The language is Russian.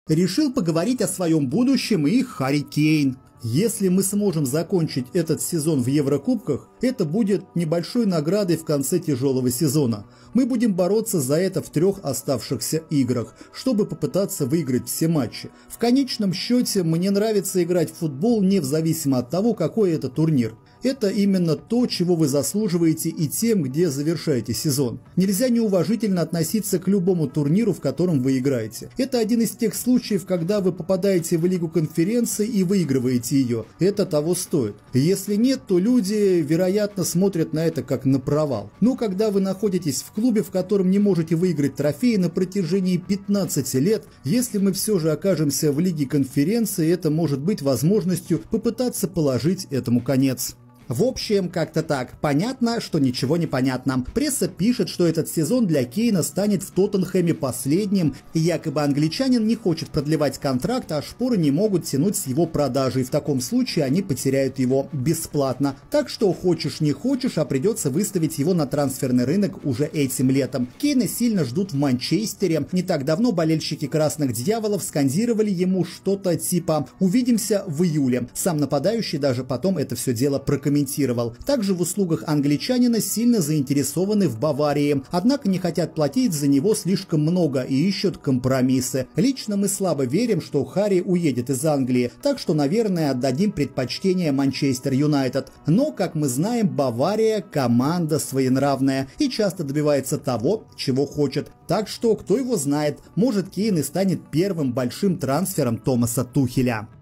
решил поговорить о своем будущем и Харри Кейн. Если мы сможем закончить этот сезон в Еврокубках, это будет небольшой наградой в конце тяжелого сезона. Мы будем бороться за это в 3 оставшихся играх, чтобы попытаться выиграть все матчи. В конечном счете, мне нравится играть в футбол не зависимо от того, какой это турнир. Это именно то, чего вы заслуживаете и тем, где завершаете сезон. Нельзя неуважительно относиться к любому турниру, в котором вы играете. Это один из тех случаев, когда вы попадаете в Лигу конференций и выигрываете ее. Это того стоит. Если нет, то люди, вероятно, смотрят на это как на провал. Но когда вы находитесь в клубе, в котором не можете выиграть трофеи на протяжении 15 лет, если мы все же окажемся в Лиге конференции, это может быть возможностью попытаться положить этому конец. В общем, как-то так. Понятно, что ничего не понятно. Пресса пишет, что этот сезон для Кейна станет в Тоттенхэме последним, и якобы англичанин не хочет продлевать контракт, а шпоры не могут тянуть с его продажей. В таком случае они потеряют его бесплатно. Так что хочешь не хочешь, а придется выставить его на трансферный рынок уже этим летом. Кейна сильно ждут в Манчестере. Не так давно болельщики Красных Дьяволов скандировали ему что-то типа «Увидимся в июле». Сам нападающий даже потом это все дело прокомментировал. Также в услугах англичанина сильно заинтересованы в Баварии, однако не хотят платить за него слишком много и ищут компромиссы. Лично мы слабо верим, что Харри уедет из Англии, так что, наверное, отдадим предпочтение Манчестер Юнайтед. Но, как мы знаем, Бавария – команда своенравная и часто добивается того, чего хочет. Так что, кто его знает, может Кейн и станет первым большим трансфером Томаса Тухеля.